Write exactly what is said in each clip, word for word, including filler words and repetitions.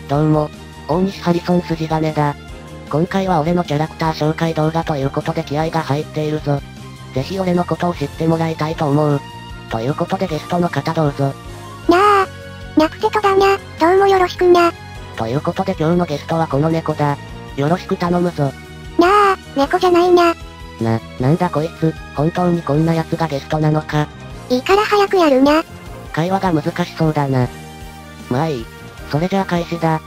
どうも、大西ハリソン筋金だ。今回は俺のキャラクター紹介動画ということで気合が入っているぞ。ぜひ俺のことを知ってもらいたいと思う。ということでゲストの方どうぞ。 なあ。なくてとだな、どうもよろしくな。 ということで今日のゲストはこの猫だ。よろしく頼むぞ。 なあ、猫じゃないな。 な、なんだこいつ、本当にこんな奴がゲストなのか。 いいから早くやるな。 会話が難しそうだな。まあいい。それじゃあ開始だ。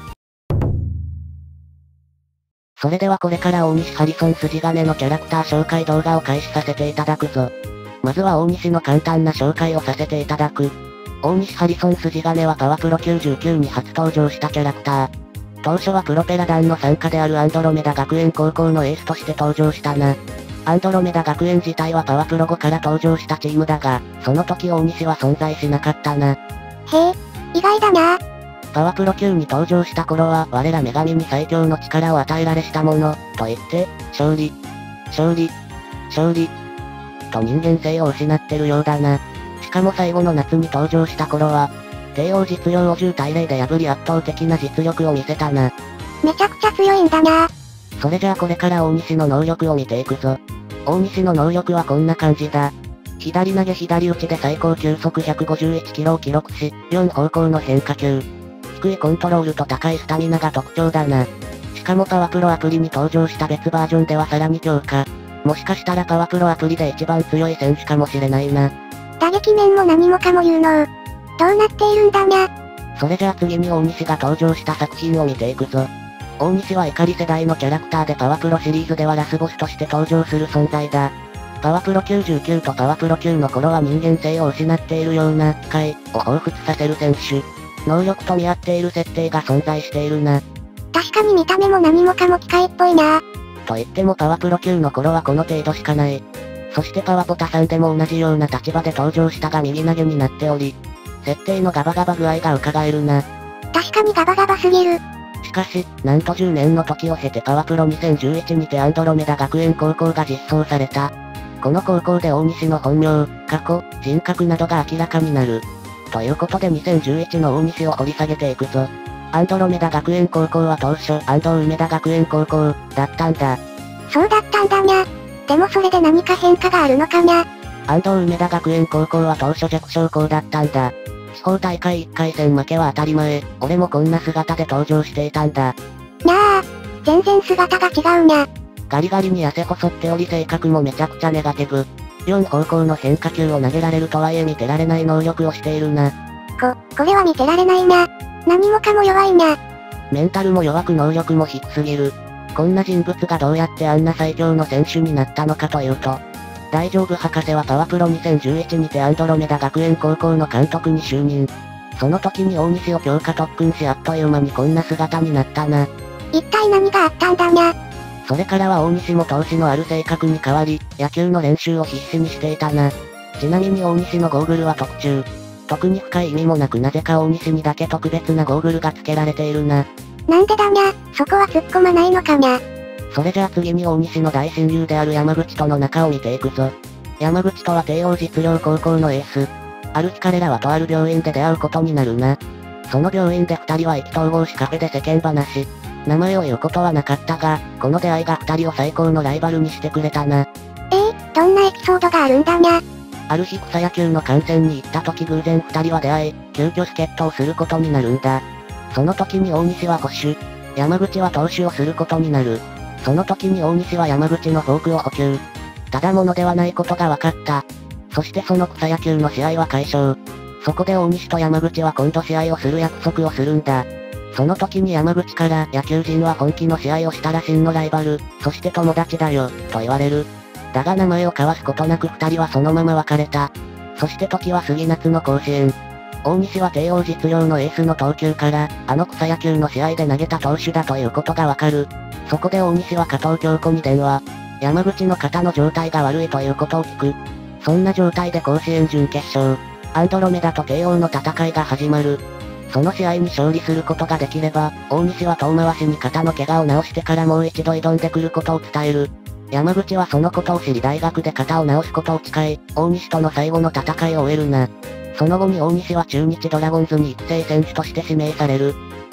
それではこれから大西ハリソン筋金のキャラクター紹介動画を開始させていただくぞ。まずは大西の簡単な紹介をさせていただく。大西ハリソン筋金はパワプロきゅうじゅうきゅうに初登場したキャラクター。当初はプロペラ団の傘下であるアンドロメダ学園高校のエースとして登場したな。アンドロメダ学園自体はパワプロごから登場したチームだが、その時大西は存在しなかったな。 へえ、意外だな。 パワプロきゅうに登場した頃は我ら女神に最強の力を与えられしたもの、と言って、勝利、勝利、勝利、と人間性を失ってるようだな。しかも最後の夏に登場した頃は、帝王実用をじゅう対ゼロで破り圧倒的な実力を見せたな。 めちゃくちゃ強いんだな。 それじゃあこれから大西の能力を見ていくぞ。大西の能力はこんな感じだ。左投げ左打ちで最高球速ひゃくごじゅういちキロを記録し、よん方向の変化球。低いコントロールと高いスタミナが特徴だな。しかもパワプロアプリに登場した別バージョンではさらに強化。もしかしたらパワプロアプリで一番強い選手かもしれないな。 打撃面も何もかも有能。どうなっているんだな。 それじゃあ次に大西が登場した作品を見ていくぞ。大西は怒り世代のキャラクターでパワプロシリーズではラスボスとして登場する存在だ。パワプロきゅうじゅうきゅうとパワプロきゅうの頃は人間性を失っているような、怪を彷彿させる選手。能力と見合っている設定が存在しているな。 確かに見た目も何もかも機械っぽいな。 と言ってもパワプロきゅうの頃はこの程度しかない。そしてパワポタさんでも同じような立場で登場したが右投げになっており、設定のガバガバ具合が伺えるな。 確かにガバガバすぎる。 しかし、なんとじゅうねんの時を経てパワプロにせんじゅういちにてアンドロメダ学園高校が実装された。この高校で大西の本名、過去、人格などが明らかになる。ということでにせんじゅういちの大西を掘り下げていくぞ。アンドロメダ学園高校は当初、安藤梅田学園高校、だったんだ。 そうだったんだな。でもそれで何か変化があるのかな。 安藤梅田学園高校は当初弱小校だったんだ。地方大会いっかい戦負けは当たり前、俺もこんな姿で登場していたんだ。 なあ、全然姿が違うな。 ガリガリに痩せ細っており性格もめちゃくちゃネガティブ。よん方向の変化球を投げられるとはいえ見てられない能力をしているな。 こ、これは見てられないな。何もかも弱いな。 メンタルも弱く能力も低すぎる。こんな人物がどうやってあんな最強の選手になったのかというと、大丈夫博士はパワプロにせんじゅういちにてアンドロメダ学園高校の監督に就任。その時に大西を強化特訓しあっという間にこんな姿になったな。 一体何があったんだな。 それからは大西も闘志のある性格に変わり、野球の練習を必死にしていたな。ちなみに大西のゴーグルは特注。特に深い意味もなくなぜか大西にだけ特別なゴーグルが付けられているな。 なんでだな、そこは突っ込まないのかな。 それじゃあ次に大西の大親友である山口との仲を見ていくぞ。山口とは帝王実業高校のエース。ある日彼らはとある病院で出会うことになるな。その病院で二人は意気投合しカフェで世間話。名前を言うことはなかったが、この出会いが二人を最高のライバルにしてくれたな。 えー、どんなエピソードがあるんだな。 ある日草野球の観戦に行った時偶然二人は出会い、急遽助っ人をすることになるんだ。その時に大西は捕手、山口は投手をすることになる。その時に大西は山口のフォークを補給。ただものではないことが分かった。そしてその草野球の試合は解消。そこで大西と山口は今度試合をする約束をするんだ。その時に山口から野球人は本気の試合をしたら真のライバル、そして友達だよ、と言われる。だが名前を交わすことなく二人はそのまま別れた。そして時は過ぎ夏の甲子園。大西は帝王実業のエースの投球から、あの草野球の試合で投げた投手だということがわかる。そこで大西は加藤京子に電話。山口の肩の状態が悪いということを聞く。そんな状態で甲子園準決勝、アンドロメダと帝王の戦いが始まる。その試合に勝利することができれば、大西は遠回しに肩の怪我を治してからもう一度挑んでくることを伝える。山口はそのことを知り大学で肩を治すことを誓い、大西との最後の戦いを終えるな。その後に大西は中日ドラゴンズに育成選手として指名される。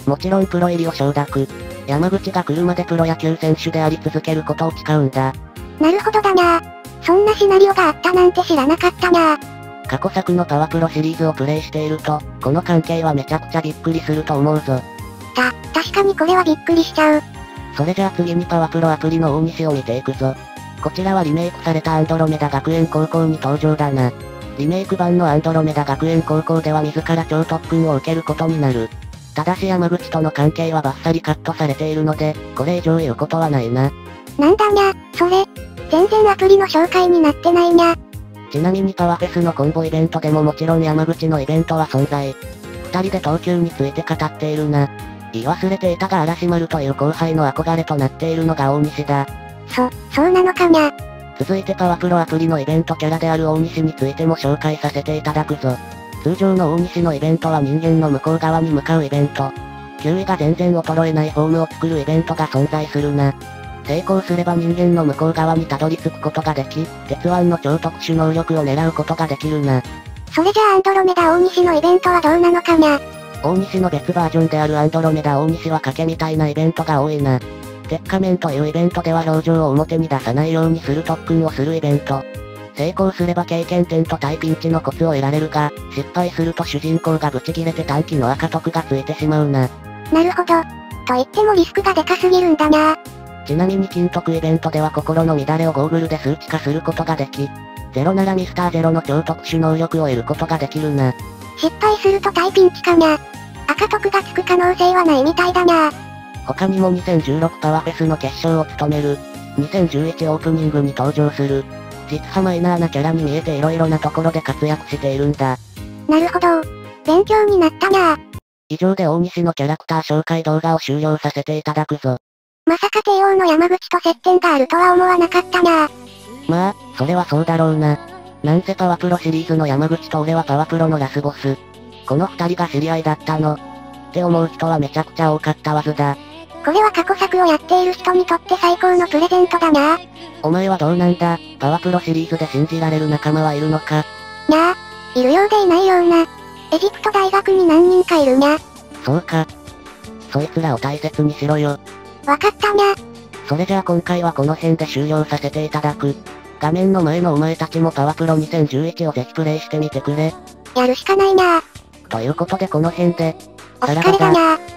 もちろんプロ入りを承諾。山口が来るまでプロ野球選手であり続けることを誓うんだ。 なるほどだな。そんなシナリオがあったなんて知らなかったな。 過去作のパワプロシリーズをプレイしていると、この関係はめちゃくちゃびっくりすると思うぞ。 た、確かにこれはびっくりしちゃう。 それじゃあ次にパワプロアプリの大西を見ていくぞ。こちらはリメイクされたアンドロメダ学園高校に登場だな。リメイク版のアンドロメダ学園高校では自ら超特訓を受けることになる。ただし山口との関係はバッサリカットされているので、これ以上言うことはないな。 なんだにゃ、それ。全然アプリの紹介になってないにゃ。 ちなみにパワフェスのコンボイベントでももちろん山口のイベントは存在。二人で投球について語っているな。言い忘れていたが嵐丸という後輩の憧れとなっているのが大西だ。 そ、そうなのかにゃ。 続いてパワプロアプリのイベントキャラである大西についても紹介させていただくぞ。通常の大西のイベントは人間の向こう側に向かうイベント。球威が全然衰えないフォームを作るイベントが存在するな。成功すれば人間の向こう側にたどり着くことができ、鉄腕の超特殊能力を狙うことができるな。 それじゃあアンドロメダ大西のイベントはどうなのかにゃ。 大西の別バージョンであるアンドロメダ大西は賭けみたいなイベントが多いな。鉄仮面というイベントでは表情を表に出さないようにする特訓をするイベント。成功すれば経験点と対ピンチのコツを得られるが、失敗すると主人公がブチ切れて短期の赤得がついてしまうな。 なるほど。と言ってもリスクがでかすぎるんだな。 ちなみに金徳イベントでは心の乱れをゴーグルで数値化することができ、ゼロならミスターゼロの超特殊能力を得ることができるな。 失敗すると大ピンチかにゃ。赤得がつく可能性はないみたいだな。 他にもにせんじゅうろくパワフェスの決勝を務める、にせんじゅういちオープニングに登場する、実はマイナーなキャラに見えて色々なところで活躍しているんだ。 なるほど。勉強になったな。 以上で大西のキャラクター紹介動画を終了させていただくぞ。 まさか帝王の山口と接点があるとは思わなかったな。 まあ、それはそうだろうな。なんせパワプロシリーズの山口と俺はパワプロのラスボス。この二人が知り合いだったの。って思う人はめちゃくちゃ多かったはずだ。 これは過去作をやっている人にとって最高のプレゼントだな。 お前はどうなんだ、パワプロシリーズで信じられる仲間はいるのか。 にゃあ、いるようでいないような。エジプト大学に何人かいるにゃ。 そうか。そいつらを大切にしろよ。 わかったにゃ。 それじゃあ今回はこの辺で終了させていただく。画面の前のお前たちもパワプロにせんじゅういちをぜひプレイしてみてくれ。 やるしかないな。 ということでこの辺で、 お疲れだな。